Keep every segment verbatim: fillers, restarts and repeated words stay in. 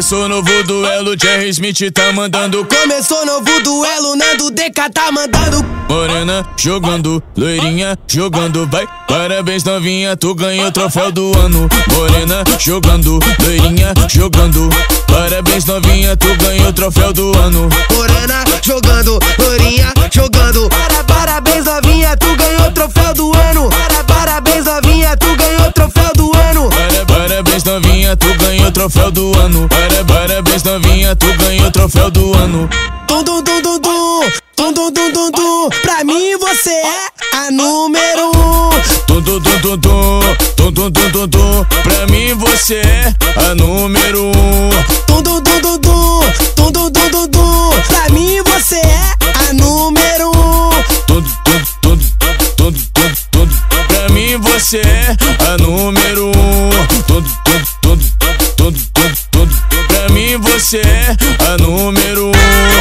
Começou novo duelo, Jerry Smith tá mandando. Começou novo duelo, Nando D K tá mandando. Morena jogando, loirinha jogando, vai. Parabéns novinha, tu ganhou o troféu do ano. Morena jogando, loirinha jogando. Parabéns novinha, tu ganhou o troféu do ano. Morena jogando, loirinha jogando. Para, parabéns novinha, tu ganhou o troféu do ano. Para, parabéns novinha, tu ganhou o troféu do ano. Para, parabéns novinha, tu ganhou o troféu do ano. Para, parabéns novinha, tu ganhou o troféu do ano. Tum tum tum tum tum, tum tum tum tum tum. Pra mim você é a número um. Tum tum tum tum tum, tum tum tum tum tum. Pra mim você é a número um. Tum tum tum tum tum, tum tum tum tum tum. Pra mim você é a número um. Tum tum tum tum tum tum. Pra mim você é a número um. Tum tum tum tum tum tum. Pra mim você é a número um.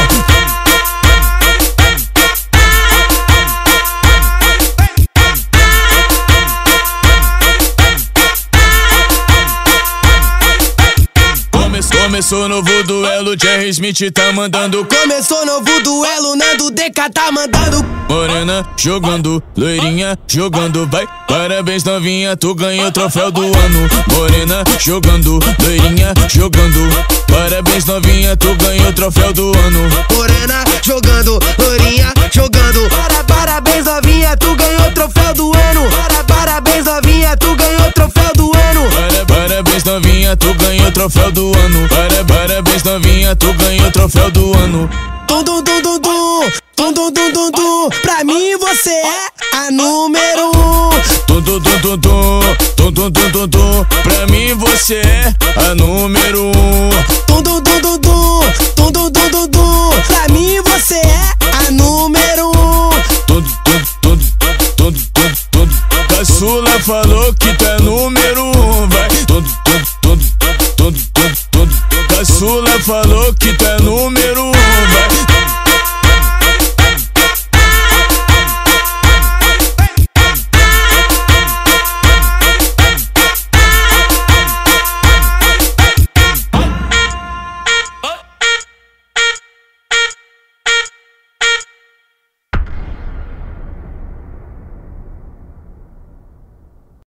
Começou novo duelo, Jerry Smith tá mandando. Começou novo duelo, Nando D K tá mandando. Morena jogando, loirinha jogando, vai. Parabéns novinha, tu ganhou o troféu do ano. Morena jogando, loirinha jogando. Parabéns novinha, tu ganhou o troféu do ano. Morena jogando, loirinha jogando. Para, parabéns novinha, tu ganhou o troféu do ano. Para, parabéns novinha, tu ganhou o troféu do ano. Para, parabéns novinha, tu ganhou o troféu do ano. Para, parabéns novinha, tu ganhou o troféu do ano. Tum tum tum tum tum, tum tum tum tum tum. Pra mim você é a número um. Tum tum tum tum tum, tum tum tum tum tum. Pra mim você é a número um. Tum tum tum tum tum, tum tum tum tum tum. Pra mim você é a número um. Tum tum tum tum tum tum. Caçula falou que tu é número um, vai. Tum tum tum tum tum tum. Caçula falou que tu é número um, vai.